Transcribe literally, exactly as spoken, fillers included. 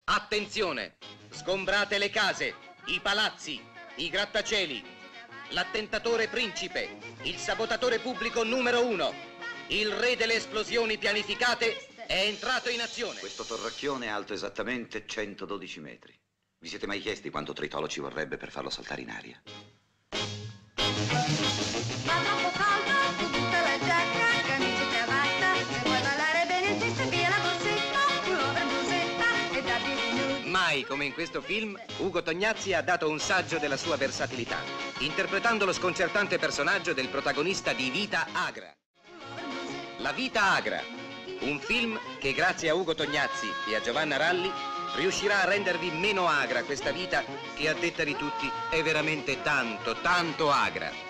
Attenzione! Sgombrate le case, i palazzi, i grattacieli. L'attentatore principe, il sabotatore pubblico numero uno, il re delle esplosioni pianificate è entrato in azione. Questo torracchione è alto esattamente centododici metri. Vi siete mai chiesti quanto tritolo ci vorrebbe per farlo saltare in aria? Ma troppo caldo, tu tutta la giacca, camicia e cravatta, se vuoi ballare bene in testa via la borsetta, pullover, blusetta e da nude. Mai come in questo film, Ugo Tognazzi ha dato un saggio della sua versatilità, interpretando lo sconcertante personaggio del protagonista di Vita Agra. La Vita Agra, un film che grazie a Ugo Tognazzi e a Giovanna Ralli riuscirà a rendervi meno agra questa vita che, a detta di tutti, è veramente tanto, tanto agra.